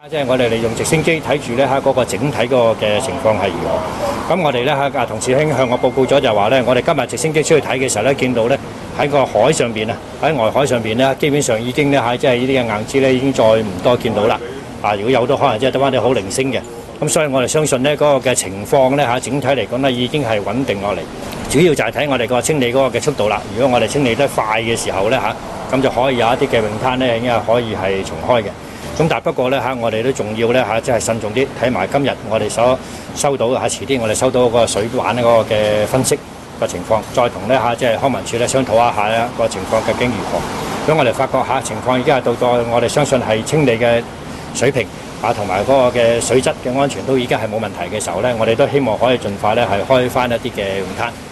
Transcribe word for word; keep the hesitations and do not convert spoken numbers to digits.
即係我哋利用直升機睇住咧嚇嗰個整體嗰個嘅情況係如何。咁我哋咧嚇啊同事兄向我報告咗就話咧，我哋今日直升機出去睇嘅時候咧，見到咧喺個海上邊啊，喺外海上邊咧，基本上已經咧嚇即係呢啲嘅硬資咧已經再唔多見到啦。啊，如果有都可能即係得翻啲好零星嘅。咁所以我哋相信咧嗰個嘅情況咧嚇整體嚟講咧已經係穩定落嚟。主要就係睇我哋個清理嗰個嘅速度啦。如果我哋清理得快嘅時候咧嚇，咁就可以有一啲嘅泳灘咧應該可以係重開嘅。咁但係不過咧嚇，我哋都仲要咧嚇，即係慎重啲睇埋今日我哋所收到嚇，遲啲我哋收到嗰個水玩嗰個嘅分析個情況，再同咧嚇即係康文署咧商討一下咧個情況究竟如何。咁我哋發覺嚇情況已經係到咗我哋相信係清理嘅水平啊，同埋嗰個嘅水質嘅安全都已經係冇問題嘅時候咧，我哋都希望可以盡快咧係開翻一啲嘅泳灘。